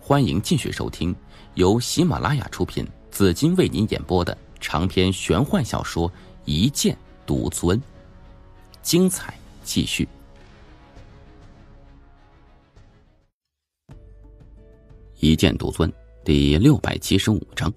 欢迎继续收听由喜马拉雅出品，紫金为您演播的长篇玄幻小说《一剑独尊》，精彩继续。一剑独尊第675章。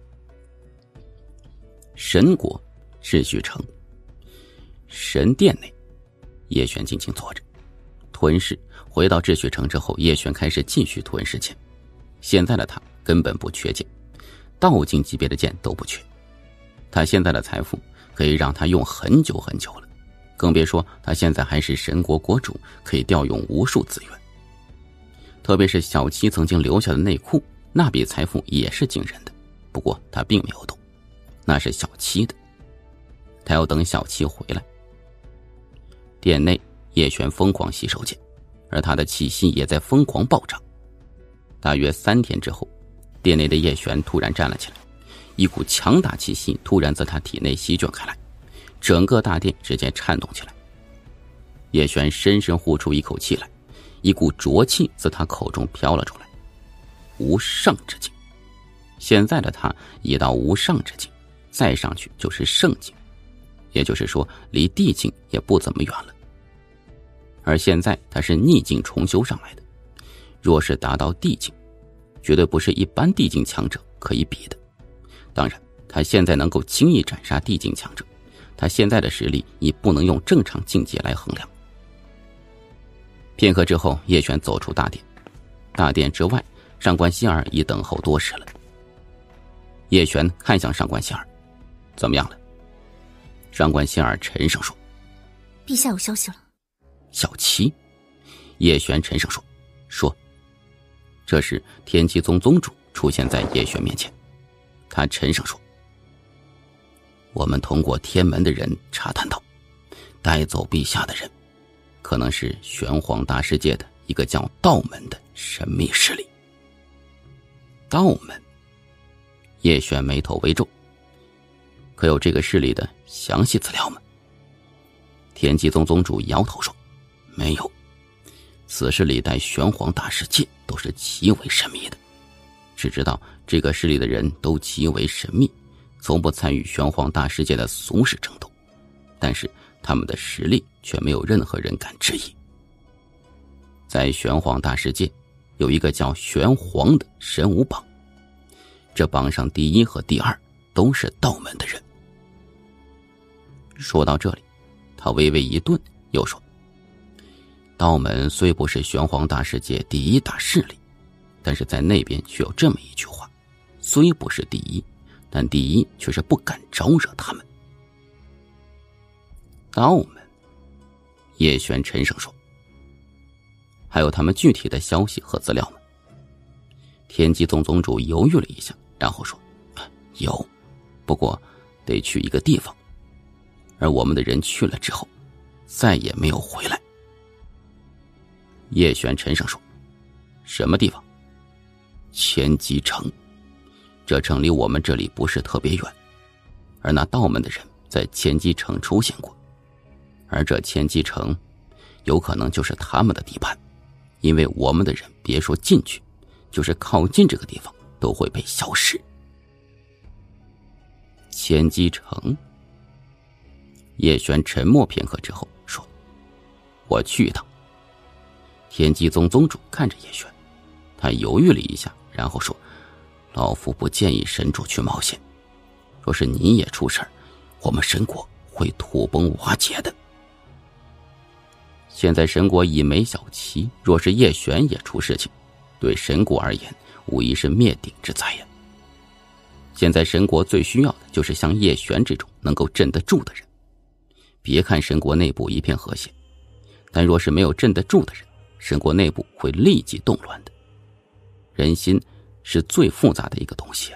神国秩序城神殿内，叶璇静静坐着吞噬。回到秩序城之后，叶璇开始继续吞噬剑。现在的他根本不缺剑，道境级别的剑都不缺。他现在的财富可以让他用很久很久了，更别说他现在还是神国国主，可以调用无数资源。特别是小七曾经留下的内库，那笔财富也是惊人的，不过他并没有动，那是小七的，他要等小七回来。殿内，叶璇疯狂吸收剑，而他的气息也在疯狂暴涨。大约3天之后，殿内的叶璇突然站了起来，一股强大气息突然自他体内席卷开来，整个大殿直接颤动起来。叶璇深深呼出一口气来，一股浊气自他口中飘了出来。无上之境，现在的他已到无上之境，再上去就是圣境，也就是说离地境也不怎么远了。而现在他是逆境重修上来的，若是达到地境，绝对不是一般地境强者可以比的。当然，他现在能够轻易斩杀地境强者，他现在的实力已不能用正常境界来衡量。片刻之后，叶璇走出大殿，大殿之外，上官希儿已等候多时了。叶璇看向上官希儿，怎么样了？上官希儿沉声说： 陛下有消息了。 小七？叶璇沉声说。这时天机宗宗主出现在叶璇面前，他沉声说：我们通过天门的人查探到，带走陛下的人可能是玄黄大世界的一个叫道门的神秘势力。道门？叶璇眉头微皱，可有这个势力的详细资料吗？天机宗宗主摇头说：没有，此事历代玄黄大世界都是极为神秘的，只知道这个势力的人都极为神秘，从不参与玄黄大世界的俗世争斗，但是他们的实力却没有任何人敢质疑。在玄黄大世界有一个叫玄黄的神武榜，这榜上第1和第2都是道门的人。说到这里，他微微一顿，又说：道门虽不是玄黄大世界第1大势力，但是在那边却有这么一句话，虽不是第1，但第1却是不敢招惹他们。道门？叶璇沉声说。还有他们具体的消息和资料吗？天机宗宗主犹豫了一下，然后说：有，不过得去一个地方，而我们的人去了之后再也没有回来。叶璇沉声说：什么地方？千机城。这城离我们这里不是特别远，而那道门的人在千机城出现过，而这千机城有可能就是他们的地盘，因为我们的人别说进去，就是靠近这个地方都会被消失。千机城？叶璇沉默片刻之后说：我去一趟。天机宗宗主看着叶璇，他犹豫了一下，然后说：老夫不建议神主去冒险，若是你也出事儿，我们神国会土崩瓦解的。现在神国已没小七，若是叶璇也出事情，对神国而言无疑是灭顶之灾呀。现在神国最需要的就是像叶璇这种能够镇得住的人。别看神国内部一片和谐，但若是没有镇得住的人，神国内部会立即动乱的。人心是最复杂的一个东西。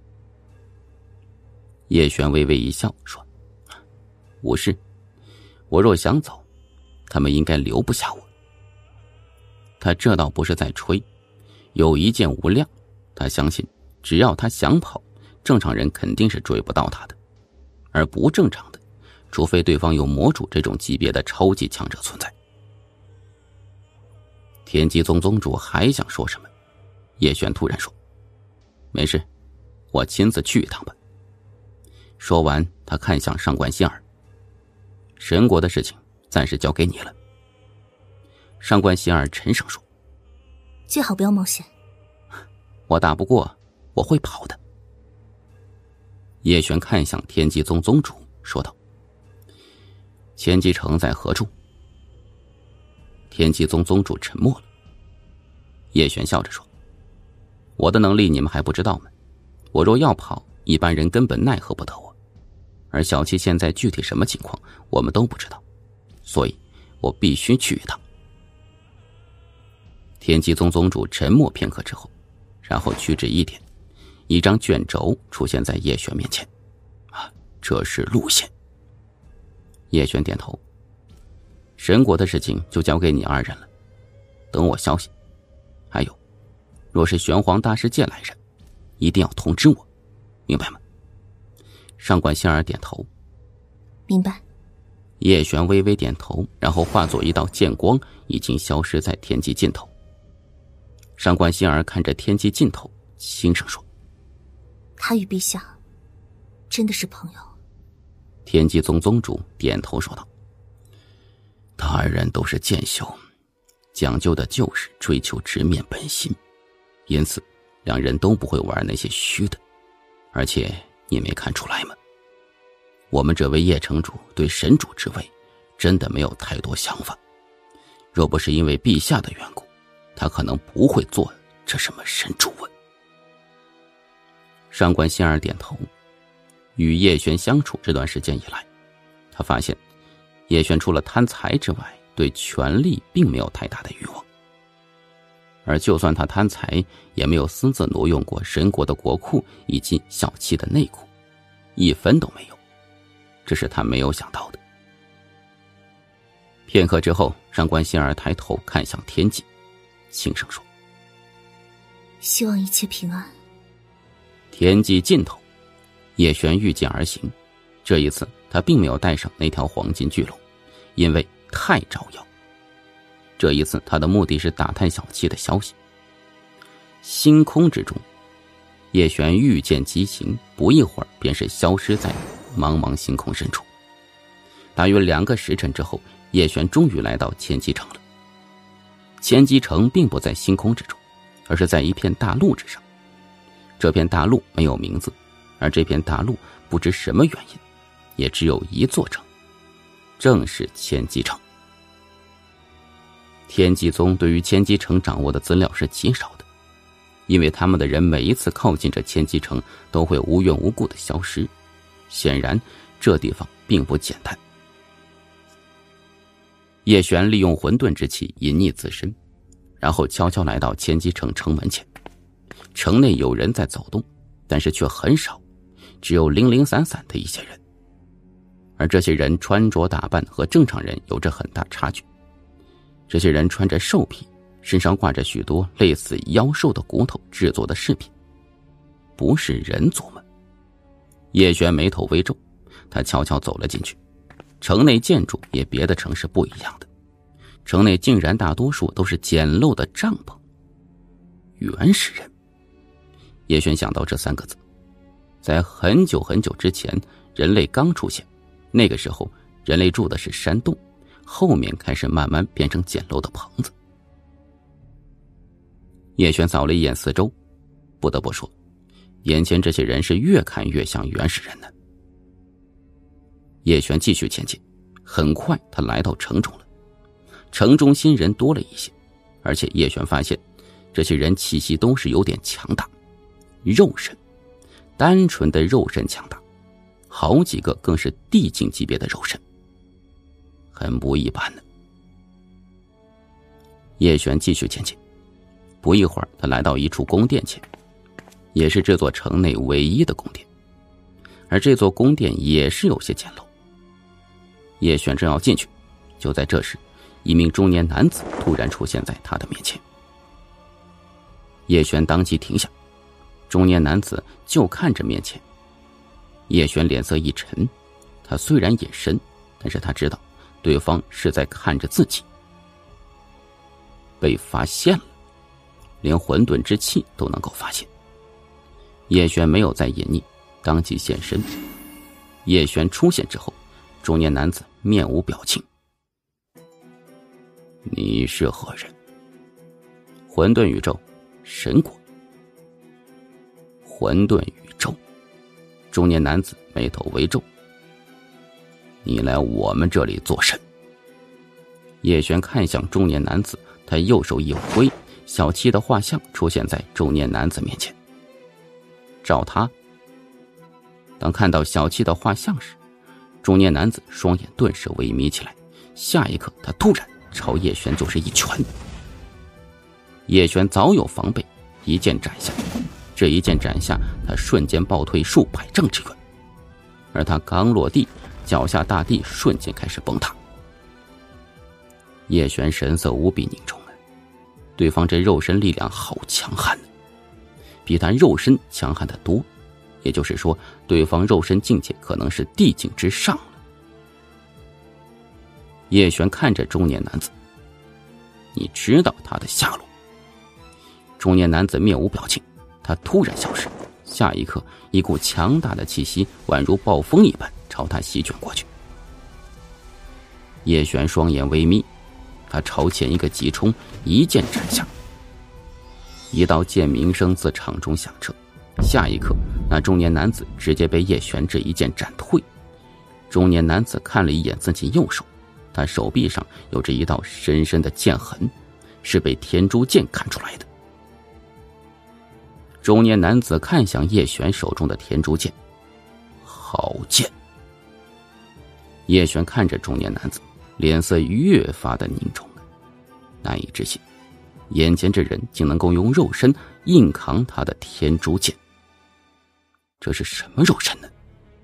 叶璇微微一笑说：无事，我若想走，他们应该留不下我。他这倒不是在吹，有一剑无量，他相信只要他想跑，正常人肯定是追不到他的，而不正常的，除非对方有魔主这种级别的超级强者存在。天机宗宗主还想说什么， 叶璇突然说：“没事，我亲自去一趟吧。”说完，他看向上官心儿：“神国的事情暂时交给你了。”上官心儿沉声说：“ 最好不要冒险。”“ 我打不过，我会跑的。”叶璇看向天机宗宗主说道：“千机城在何处？”天机宗宗主沉默了。叶璇笑着说：“我的能力你们还不知道吗？我若要跑，一般人根本奈何不得我。而小七现在具体什么情况，我们都不知道，所以我必须去一趟。”天机宗宗主沉默片刻之后，然后屈指一点，一张卷轴出现在叶璇面前。这是路线。叶璇点头。神国的事情就交给你二人了，等我消息。还有，若是玄黄大世界来人，一定要通知我，明白吗？上官心儿点头。 明白。 叶璇微微点头，然后化作一道剑光，已经消失在天际尽头。上官心儿看着天际尽头，轻声说：“ 他与陛下真的是朋友。” 天机宗宗主点头说道：“他二人都是剑修，讲究的就是追求直面本心，因此两人都不会玩那些虚的。而且你没看出来吗？我们这位叶城主对神主之位真的没有太多想法，若不是因为陛下的缘故，他可能不会做这什么神主啊。”上官心儿点头。与叶璇相处这段时间以来，他发现叶璇除了贪财之外，对权力并没有太大的欲望。而就算他贪财，也没有私自挪用过神国的国库以及小七的内库，一分都没有。这是他没有想到的。片刻之后，上官心儿抬头看向天际，轻声说：“ 希望一切平安。” 天际尽头，叶璇御剑而行。这一次他并没有带上那条黄金巨龙，因为太招摇。这一次他的目的是打探小七的消息。星空之中，叶璇御剑疾行，不一会儿便是消失在茫茫星空深处。大约2个时辰之后，叶璇终于来到千机城了。千机城并不在星空之中，而是在一片大陆之上。这片大陆没有名字，而这片大陆不知什么原因，也只有一座城，正是千机城。天机宗对于千机城掌握的资料是极少的，因为他们的人每一次靠近这千机城都会无缘无故的消失，显然这地方并不简单。叶璇利用混沌之气隐匿自身，然后悄悄来到千机城城门前。城内有人在走动，但是却很少，只有零零散散的一些人。而这些人穿着打扮和正常人有着很大差距。这些人穿着兽皮，身上挂着许多类似妖兽的骨头制作的饰品，不是人族吗？叶璇眉头微皱，他悄悄走了进去。城内建筑也别的城市不一样的，城内竟然大多数都是简陋的帐篷。原始人。叶璇想到这3个字，在很久很久之前，人类刚出现，那个时候人类住的是山洞，后面开始慢慢变成简陋的棚子。叶璇扫了一眼四周，不得不说，眼前这些人是越看越像原始人呢。叶璇继续前进，很快他来到城中了。城中新人多了一些，而且叶璇发现这些人气息都是有点强大，肉身，单纯的肉身强大，好几个更是地境级别的肉身，很不一般呢。叶璇继续前进，不一会儿他来到一处宫殿前，也是这座城内唯一的宫殿，而这座宫殿也是有些简陋。叶璇正要进去，就在这时，一名中年男子突然出现在他的面前。叶璇当即停下，中年男子就看着面前。叶璇脸色一沉，他虽然隐身，但是他知道对方是在看着自己。被发现了。 连混沌之气都能够发现。叶璇没有再隐匿，当即现身。叶璇出现之后，中年男子面无表情。你是何人？混沌宇宙，神国。混沌宇宙，中年男子眉头微皱。你来我们这里做甚？叶璇看向中年男子，他右手一挥，小七的画像出现在中年男子面前。找他。当看到小七的画像时，中年男子双眼顿时微眯起来，下一刻他突然朝叶璇就是一拳。叶璇早有防备，一剑斩下。这一剑斩下，他瞬间暴退数百丈之远，而他刚落地，脚下大地瞬间开始崩塌。叶璇神色无比凝重啊，对方这肉身力量好强悍，比他肉身强悍得多，也就是说，对方肉身境界可能是地境之上了。叶璇看着中年男子，你知道他的下落？中年男子面无表情，他突然消失，下一刻，一股强大的气息宛如暴风一般朝他席卷过去。叶璇双眼微眯，他朝前一个急冲，一剑斩下。一道剑鸣声自场中响彻，下一刻，那中年男子直接被叶璇这一剑斩退。中年男子看了一眼自己右手，他手臂上有着一道深深的剑痕，是被天诛剑砍出来的。中年男子看向叶璇手中的天诛剑，好剑。叶璇看着中年男子，脸色越发的凝重，难以置信，眼前这人竟能够用肉身硬扛他的天诛剑，这是什么肉身呢？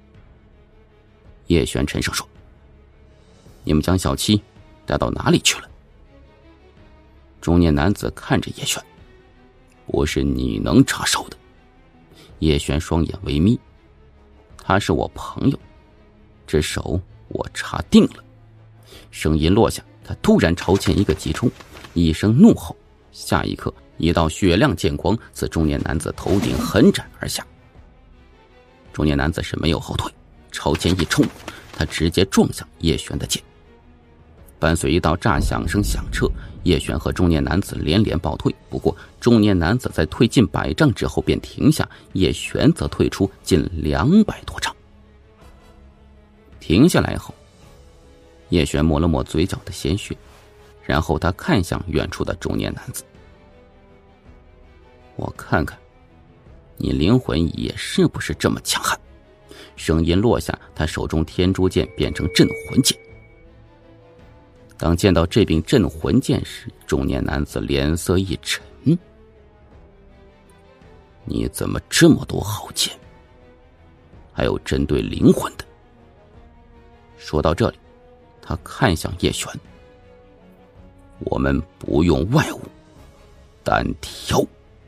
叶璇沉声说：“你们将小七带到哪里去了？”中年男子看着叶璇，不是你能插手的。叶璇双眼微眯，他是我朋友，这手我插定了。声音落下，他突然朝前一个急冲，一声怒吼，下一刻，一道雪亮剑光自中年男子头顶横斩而下。中年男子是没有后退，朝前一冲，他直接撞向叶璇的剑。伴随一道炸响声响彻，叶璇和中年男子连连暴退。不过中年男子在退近100丈之后便停下，叶璇则退出近200多丈。停下来后，叶璇抹了抹嘴角的鲜血，然后他看向远处的中年男子：“我看看，你灵魂也是不是这么强悍？”声音落下，他手中天诛剑变成镇魂剑。当见到这柄镇魂剑时，中年男子脸色一沉：“你怎么这么多好剑？还有针对灵魂的？”说到这里，他看向叶璇：“我们不用外物，单挑。”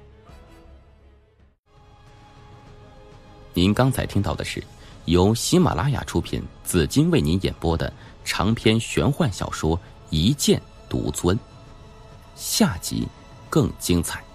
您刚才听到的是由喜马拉雅出品，紫金为您演播的长篇玄幻小说《一剑独尊》，下集更精彩。